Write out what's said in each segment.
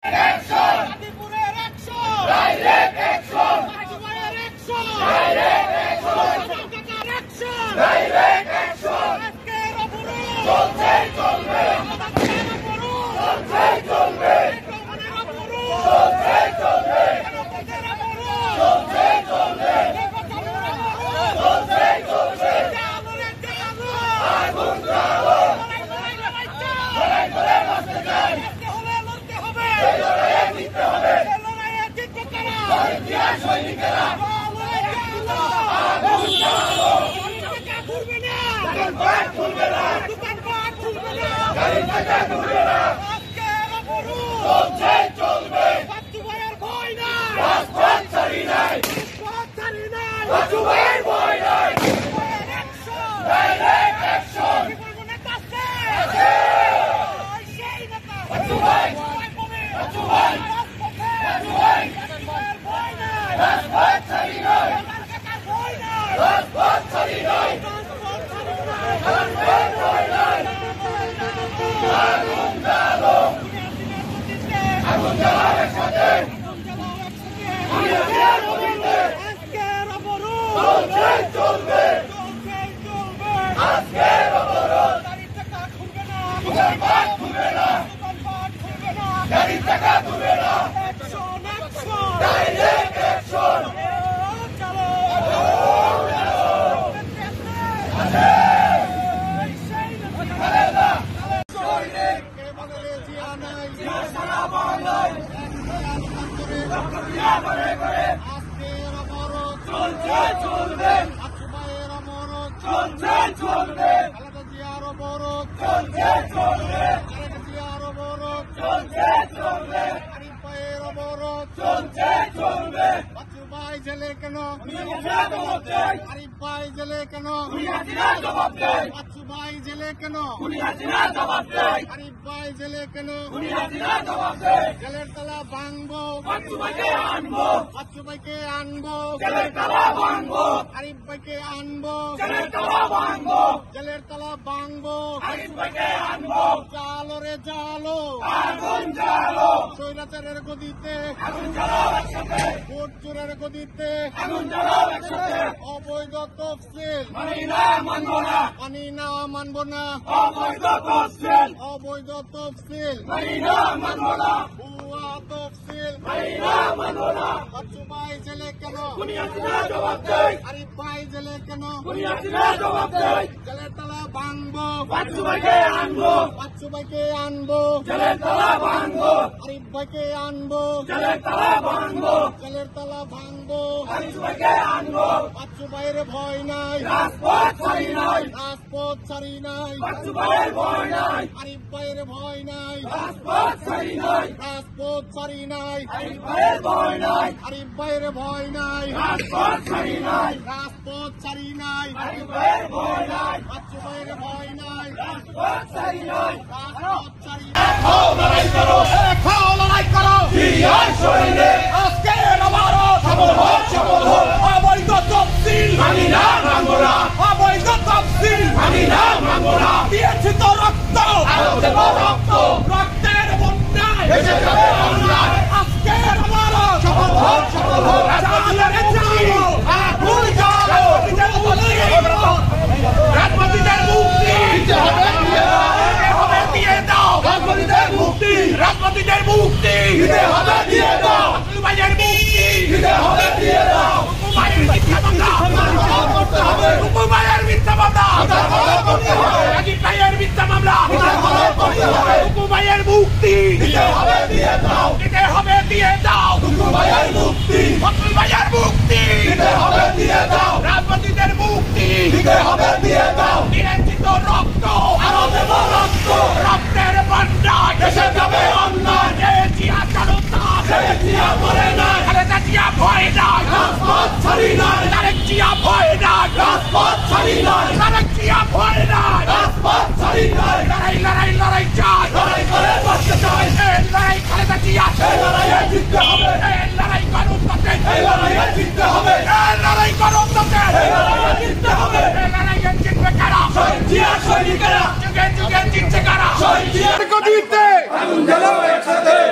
দিতে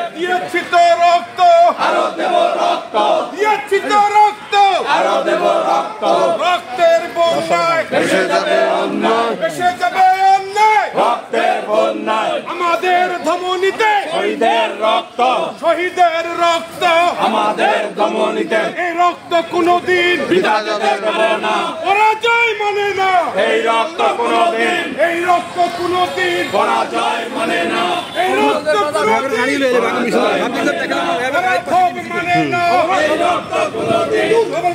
দিয়েছি তো রক্ত, আরো দেব রক্ত, দিয়েছি তো রক্ত, আরো দেব রক্ত। রক্তের বন্যায় ভেসে যাবে অন্যায়, ভেসে যাবে অন্যায়, রক্তের বন্যায়। আমাদের ধমনীতে শহীদের রক্ত, শহীদের রক্ত, আমাদের ধমনীতে। এই রক্ত কোনোদিন বৃথা যেতে দেব না, পরাজয় মানে না, এই রক্ত কোনোদিন এই রক্ত কোনোদিন পরাজয় মানে না। এই রক্ত কোনোদিন পরাভব মানে না, এই রক্ত কোনোদিন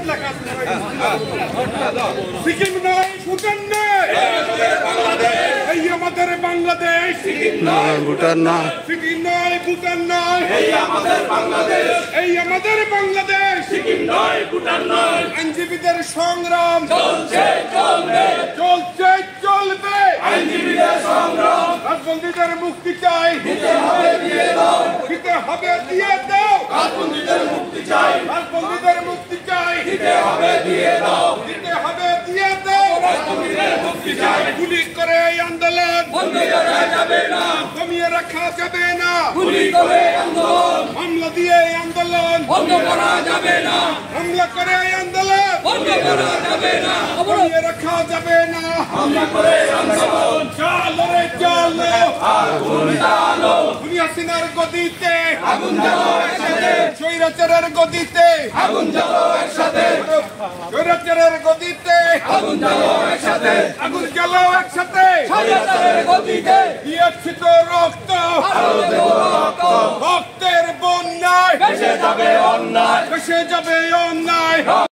সিকিম নয়, ভুটান নয়, এই আমাদের বাংলাদেশ, ভুটান না, সিকিম নয়, ভুটান নয়, এই আমাদের বাংলাদেশ। এই আমাদের বাংলাদেশ। সিকিম নয়, ভুটান নয়, আইনজীবীদের সংগ্রাম চলছে চলবে, চলছে চলবে, আইনজীবীদের সংগ্রাম রাজবন্দীদের মুক্তি চাই, দিতে হবে দিয়ে দাও, দিতে হবে দিয়ে দাও, রাজবন্দীদের মুক্তি চাই, রাজবন্দীদের মুক্তি চাই, দিতে হবে দিয়ে দাও, দিতে হবে দিয়ে দাও, রাজবন্দীদের মুক্তি চাই। গুলি করে এই আন্দোলন বন্ধ করা যাবে না, কমিয়ে রাখা যাবে না, গুলি করে আন্দোলন হামলা দিয়ে এই আন্দোলন বন্ধ করা যাবে না, হামলা করে এই আন্দোলন বন্ধ করা যাবে না, কমিয়ে রাখা যাবে না, হামলা করে আন্দোলন চলো রে চলো, আগুন জ্বালো, দুনিয়া সিনার গদিতে, আগুন জ্বালো একসাথে, স্বৈরাচারের গদিতে, আগুন জ্বালো একসাথে, স্বৈরাচারের গদিতে, আগুন জ্বালো একসাথে, আগুন জ্বালাও একসাথে, স্বৈরাচারের গতিতে। দিয়েছি তো রক্ত, আরো দেব রক্ত, রক্তের বন্যায় ভেসে যাবে অন্যায়, ভেসে যাবে অন্যায়।